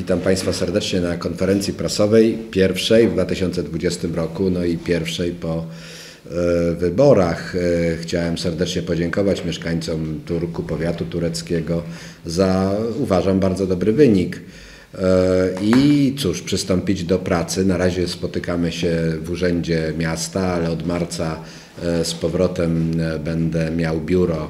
Witam Państwa serdecznie na konferencji prasowej, pierwszej w 2020 roku, no i pierwszej po wyborach. Chciałem serdecznie podziękować mieszkańcom Turku, powiatu tureckiego za, uważam, bardzo dobry wynik. I cóż, przystąpić do pracy. Na razie spotykamy się w Urzędzie Miasta, ale od marca z powrotem będę miał biuro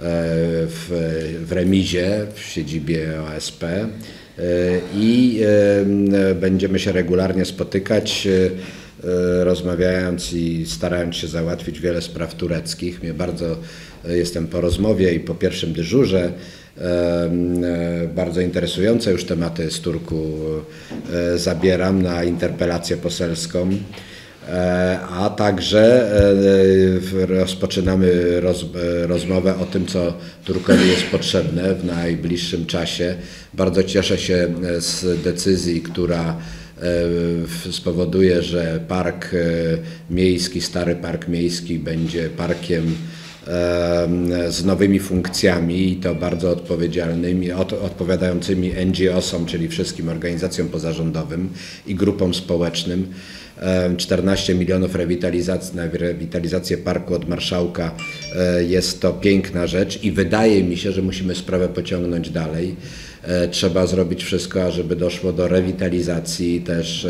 w Remizie, w siedzibie OSP i będziemy się regularnie spotykać, rozmawiając i starając się załatwić wiele spraw tureckich. Bardzo jestem po rozmowie i po pierwszym dyżurze. Bardzo interesujące już tematy z Turku zabieram na interpelację poselską, a także rozpoczynamy rozmowę o tym, co Turkowi jest potrzebne w najbliższym czasie. Bardzo cieszę się z decyzji, która spowoduje, że park miejski, stary park miejski będzie parkiem z nowymi funkcjami i to bardzo odpowiadającymi NGO-som, czyli wszystkim organizacjom pozarządowym i grupom społecznym. 14 milionów na rewitalizację parku od marszałka jest to piękna rzecz i wydaje mi się, że musimy sprawę pociągnąć dalej. Trzeba zrobić wszystko, ażeby doszło do rewitalizacji też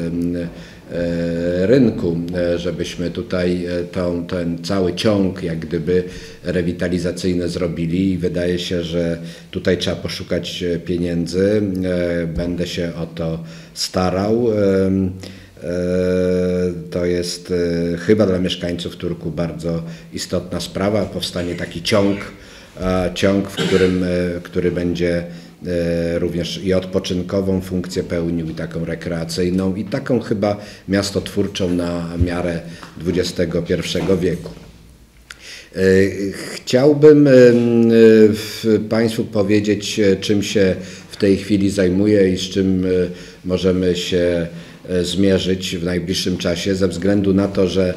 rynku, żebyśmy tutaj ten cały ciąg jak gdyby rewitalizacyjny zrobili i wydaje się, że tutaj trzeba poszukać pieniędzy. Będę się o to starał. To jest chyba dla mieszkańców Turku bardzo istotna sprawa. Powstanie taki ciąg, który będzie również i odpoczynkową funkcję pełnił, i taką rekreacyjną, i taką chyba miastotwórczą na miarę XXI wieku. Chciałbym Państwu powiedzieć, czym się w tej chwili zajmuję i z czym możemy się zmierzyć w najbliższym czasie, ze względu na to, że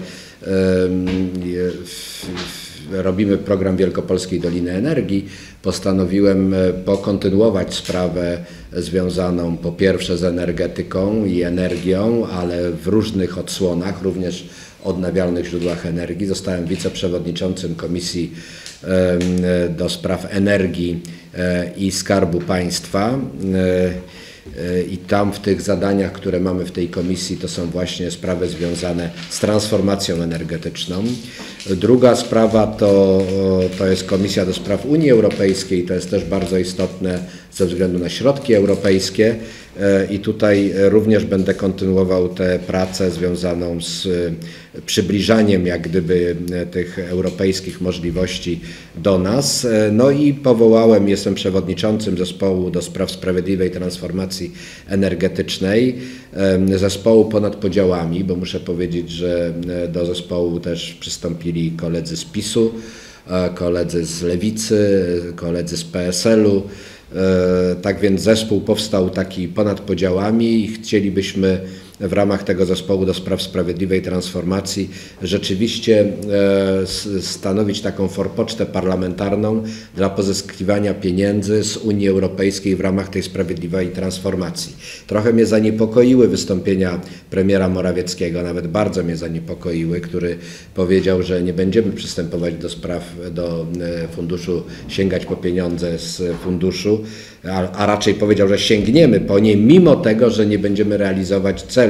robimy program Wielkopolskiej Doliny Energii. Postanowiłem pokontynuować sprawę związaną po pierwsze z energetyką i energią, ale w różnych odsłonach, również odnawialnych źródłach energii. Zostałem wiceprzewodniczącym Komisji do Spraw Energii i Skarbu Państwa. I tam w tych zadaniach, które mamy w tej komisji, to są właśnie sprawy związane z transformacją energetyczną. Druga sprawa to jest Komisja do Spraw Unii Europejskiej, to jest też bardzo istotne ze względu na środki europejskie i tutaj również będę kontynuował tę pracę związaną z przybliżaniem jak gdyby tych europejskich możliwości do nas. No i jestem przewodniczącym zespołu do spraw sprawiedliwej transformacji energetycznej, zespołu ponad podziałami, bo muszę powiedzieć, że do zespołu też przystąpili koledzy z PiS-u, koledzy z Lewicy, koledzy z PSL-u. Tak więc zespół powstał taki ponad podziałami i chcielibyśmy w ramach tego zespołu do spraw sprawiedliwej transformacji rzeczywiście stanowić taką forpocztę parlamentarną dla pozyskiwania pieniędzy z Unii Europejskiej w ramach tej sprawiedliwej transformacji. Trochę mnie zaniepokoiły wystąpienia premiera Morawieckiego, nawet bardzo mnie zaniepokoiły, który powiedział, że nie będziemy przystępować do funduszu, sięgać po pieniądze z funduszu, a raczej powiedział, że sięgniemy po nie, mimo tego, że nie będziemy realizować celu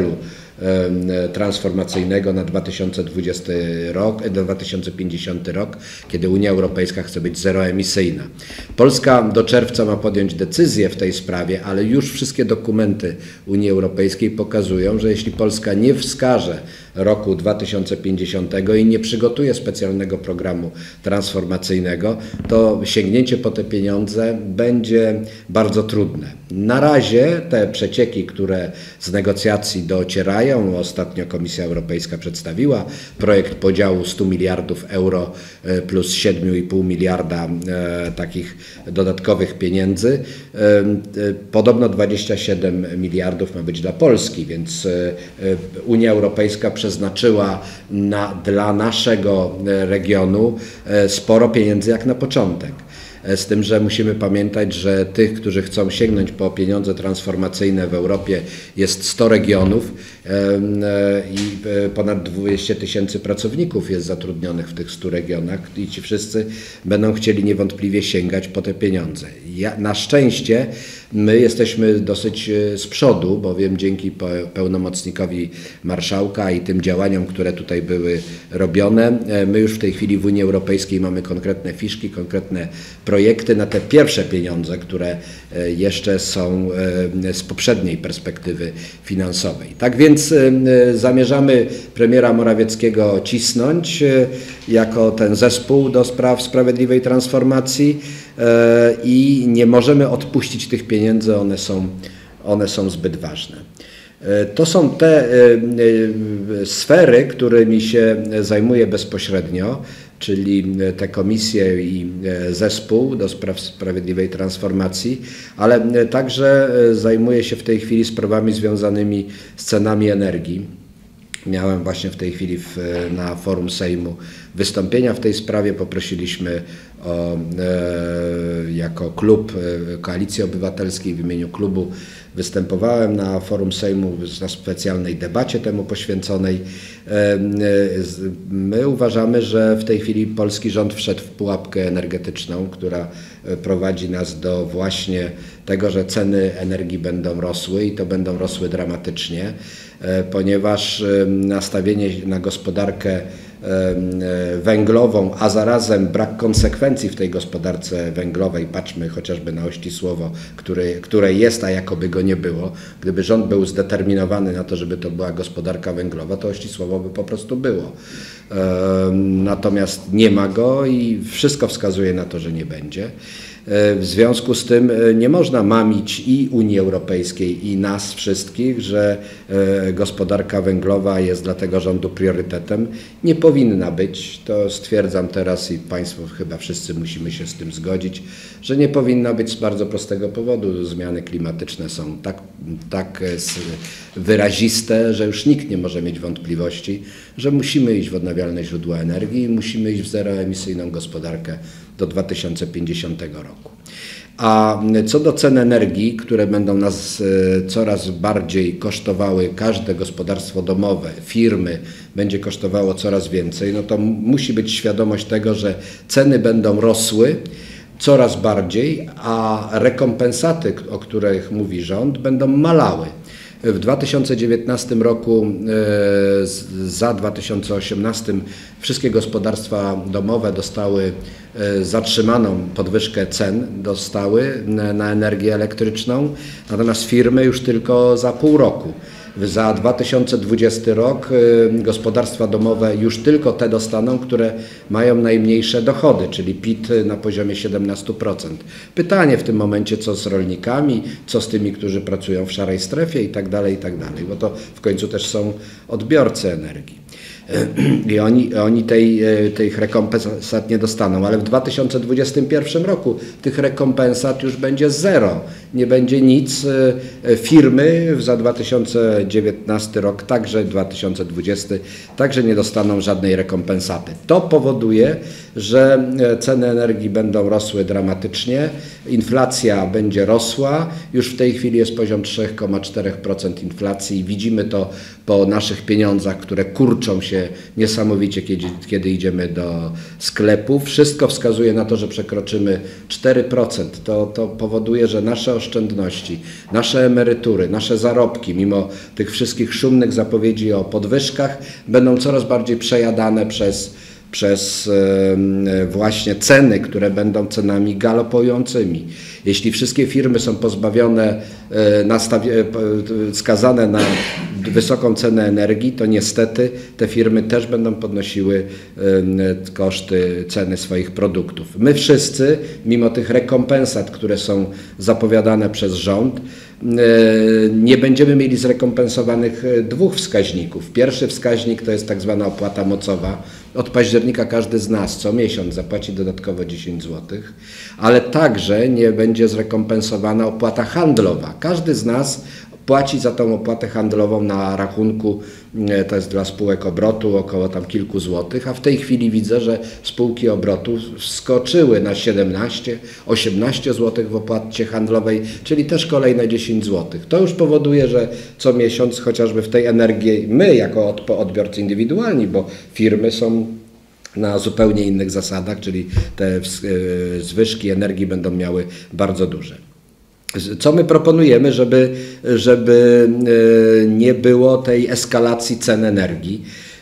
transformacyjnego na 2020 rok, 2050 rok, kiedy Unia Europejska chce być zeroemisyjna. Polska do czerwca ma podjąć decyzję w tej sprawie, ale już wszystkie dokumenty Unii Europejskiej pokazują, że jeśli Polska nie wskaże roku 2050 i nie przygotuje specjalnego programu transformacyjnego, to sięgnięcie po te pieniądze będzie bardzo trudne. Na razie te przecieki, które z negocjacji docierają, ostatnio Komisja Europejska przedstawiła projekt podziału 100 miliardów euro plus 7,5 miliarda takich dodatkowych pieniędzy. Podobno 27 miliardów ma być dla Polski, więc Unia Europejska przeznaczyła dla naszego regionu sporo pieniędzy jak na początek. z tym, że musimy pamiętać, że tych, którzy chcą sięgnąć po pieniądze transformacyjne w Europie jest 100 regionów i ponad 200 000 pracowników jest zatrudnionych w tych 100 regionach i ci wszyscy będą chcieli niewątpliwie sięgać po te pieniądze. Na szczęście my jesteśmy dosyć z przodu, bowiem dzięki pełnomocnikowi marszałka i tym działaniom, które tutaj były robione, my już w tej chwili w Unii Europejskiej mamy konkretne fiszki, konkretne projekty na te pierwsze pieniądze, które jeszcze są z poprzedniej perspektywy finansowej. Tak więc zamierzamy premiera Morawieckiego cisnąć jako ten zespół do spraw sprawiedliwej transformacji i nie możemy odpuścić tych pieniędzy, one są zbyt ważne. To są te sfery, którymi się zajmuję bezpośrednio, czyli te komisje i zespół do spraw sprawiedliwej transformacji, ale także zajmuję się w tej chwili sprawami związanymi z cenami energii. Miałem właśnie w tej chwili na forum Sejmu wystąpienia w tej sprawie. Poprosiliśmy jako klub Koalicji Obywatelskiej w imieniu klubu występowałem na forum Sejmu na specjalnej debacie temu poświęconej. My uważamy, że w tej chwili polski rząd wszedł w pułapkę energetyczną, która prowadzi nas do właśnie tego, że ceny energii będą rosły i to będą rosły dramatycznie, ponieważ nastawienie na gospodarkę węglową, a zarazem brak konsekwencji w tej gospodarce węglowej, patrzmy chociażby na Ościsłowo, której jest, a jakoby go nie było. Gdyby rząd był zdeterminowany na to, żeby to była gospodarka węglowa, to Ościsłowo by po prostu było. Natomiast nie ma go i wszystko wskazuje na to, że nie będzie. W związku z tym nie można mamić i Unii Europejskiej, i nas wszystkich, że gospodarka węglowa jest dla tego rządu priorytetem. Nie powinna być, to stwierdzam teraz i Państwo chyba wszyscy musimy się z tym zgodzić, że nie powinna być z bardzo prostego powodu. Zmiany klimatyczne są tak wyraziste, że już nikt nie może mieć wątpliwości, że musimy iść w odnawialne źródła energii i musimy iść w zeroemisyjną gospodarkę do 2050 roku. A co do cen energii, które będą nas coraz bardziej kosztowały, każde gospodarstwo domowe, firmy będzie kosztowało coraz więcej, no to musi być świadomość tego, że ceny będą rosły coraz bardziej, a rekompensaty, o których mówi rząd, będą malały. W 2019 roku za 2018 wszystkie gospodarstwa domowe dostały zatrzymaną podwyżkę cen na energię elektryczną, natomiast firmy już tylko za pół roku. Za 2020 rok gospodarstwa domowe już tylko te dostaną, które mają najmniejsze dochody, czyli PIT na poziomie 17%. Pytanie w tym momencie, co z rolnikami, co z tymi, którzy pracują w szarej strefie i tak dalej, bo to w końcu też są odbiorcy energii. I oni tych rekompensat nie dostaną, ale w 2021 roku tych rekompensat już będzie zero. Nie będzie nic. Firmy za 2019 rok, także 2020, także nie dostaną żadnej rekompensaty. To powoduje, że ceny energii będą rosły dramatycznie, inflacja będzie rosła, już w tej chwili jest poziom 3,4% inflacji. Widzimy to po naszych pieniądzach, które kurczą się niesamowicie, kiedy idziemy do sklepu. Wszystko wskazuje na to, że przekroczymy 4%. To powoduje, że nasze oszczędności, nasze emerytury, nasze zarobki, mimo tych wszystkich szumnych zapowiedzi o podwyżkach, będą coraz bardziej przejadane przez właśnie ceny, które będą cenami galopującymi. Jeśli wszystkie firmy są pozbawione, skazane na wysoką cenę energii, to niestety te firmy też będą podnosiły koszty ceny swoich produktów. My wszyscy, mimo tych rekompensat, które są zapowiadane przez rząd, nie będziemy mieli zrekompensowanych dwóch wskaźników. Pierwszy wskaźnik to jest tak zwana opłata mocowa. Od października każdy z nas co miesiąc zapłaci dodatkowo 10 zł, ale także nie będzie zrekompensowana opłata handlowa. Każdy z nas płaci za tą opłatę handlową na rachunku, to jest dla spółek obrotu około tam kilku złotych, a w tej chwili widzę, że spółki obrotu wskoczyły na 17-18 zł w opłacie handlowej, czyli też kolejne 10 zł. To już powoduje, że co miesiąc chociażby w tej energii my jako odbiorcy indywidualni, bo firmy są na zupełnie innych zasadach, czyli te zwyżki energii będą miały bardzo duże. Co my proponujemy, żeby nie było tej eskalacji cen energii?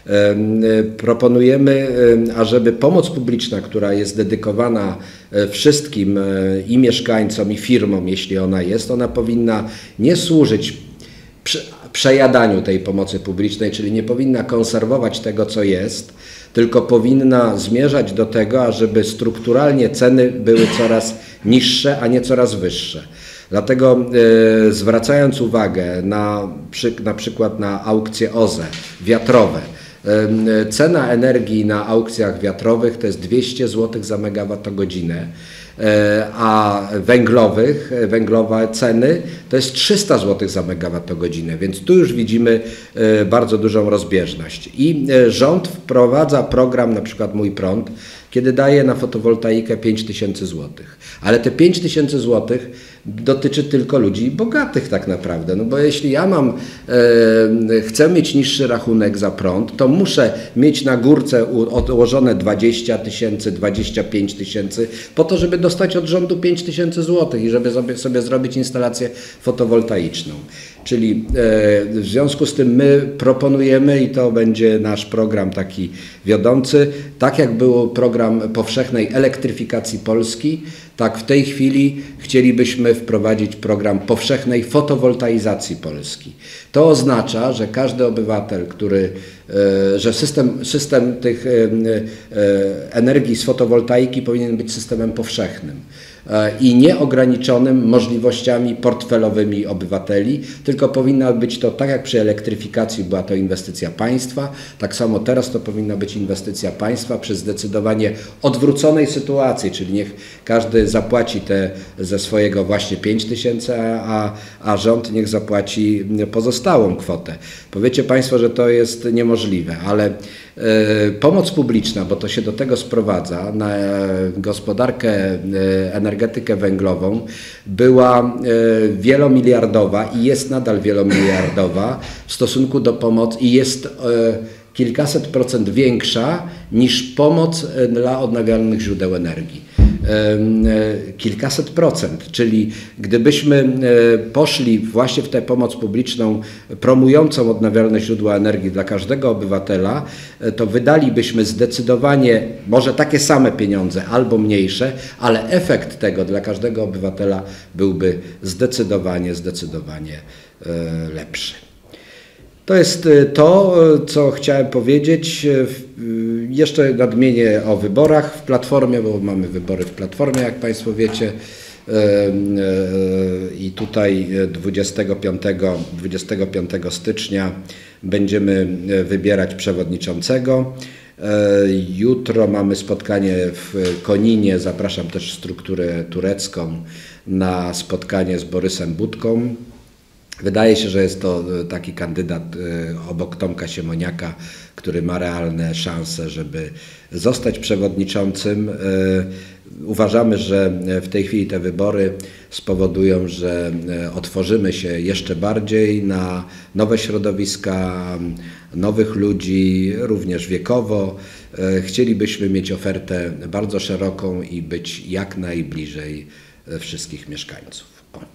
Proponujemy, ażeby pomoc publiczna, która jest dedykowana wszystkim i mieszkańcom, i firmom, jeśli ona jest, ona powinna nie służyć przejadaniu tej pomocy publicznej, czyli nie powinna konserwować tego, co jest, tylko powinna zmierzać do tego, ażeby strukturalnie ceny były coraz niższe, a nie coraz wyższe. Dlatego zwracając uwagę na przykład na aukcje OZE wiatrowe, cena energii na aukcjach wiatrowych to jest 200 zł za megawattogodzinę, a węglowe ceny to jest 300 zł za megawattogodzinę, więc tu już widzimy bardzo dużą rozbieżność. I rząd wprowadza program, na przykład Mój Prąd, kiedy daje na fotowoltaikę 5000 zł. Ale te 5000 zł dotyczy tylko ludzi bogatych tak naprawdę. No bo jeśli ja chcę mieć niższy rachunek za prąd, to muszę mieć na górce odłożone 20 000, 25 000 po to, żeby dostać od rządu 5000 zł i żeby sobie zrobić instalację fotowoltaiczną. Czyli w związku z tym my proponujemy, i to będzie nasz program taki wiodący, tak jak był program powszechnej elektryfikacji Polski, tak w tej chwili chcielibyśmy wprowadzić program powszechnej fotowoltaizacji Polski. To oznacza, że każdy obywatel, że system tych energii z fotowoltaiki powinien być systemem powszechnym i nieograniczonym możliwościami portfelowymi obywateli, tylko powinna być to, tak jak przy elektryfikacji była to inwestycja państwa, tak samo teraz to powinna być inwestycja państwa przy zdecydowanie odwróconej sytuacji, czyli niech każdy zapłaci ze swojego właśnie 5000, a rząd niech zapłaci pozostałą kwotę. Powiecie Państwo, że to jest niemożliwe, ale pomoc publiczna, bo to się do tego sprowadza, na gospodarkę, energetykę węglową była wielomiliardowa i jest nadal wielomiliardowa w stosunku do pomocy i jest kilkaset procent większa niż pomoc dla odnawialnych źródeł energii. Kilkaset procent, czyli gdybyśmy poszli właśnie w tę pomoc publiczną promującą odnawialne źródła energii dla każdego obywatela, to wydalibyśmy zdecydowanie może takie same pieniądze albo mniejsze, ale efekt tego dla każdego obywatela byłby zdecydowanie lepszy. To jest to, co chciałem powiedzieć. Jeszcze nadmienię o wyborach w Platformie, bo mamy wybory w Platformie, jak Państwo wiecie. I tutaj 25 stycznia będziemy wybierać przewodniczącego. Jutro mamy spotkanie w Koninie, zapraszam też strukturę turecką na spotkanie z Borysem Budką. Wydaje się, że jest to taki kandydat obok Tomka Siemoniaka, który ma realne szanse, żeby zostać przewodniczącym. Uważamy, że w tej chwili te wybory spowodują, że otworzymy się jeszcze bardziej na nowe środowiska, nowych ludzi, również wiekowo. Chcielibyśmy mieć ofertę bardzo szeroką i być jak najbliżej wszystkich mieszkańców.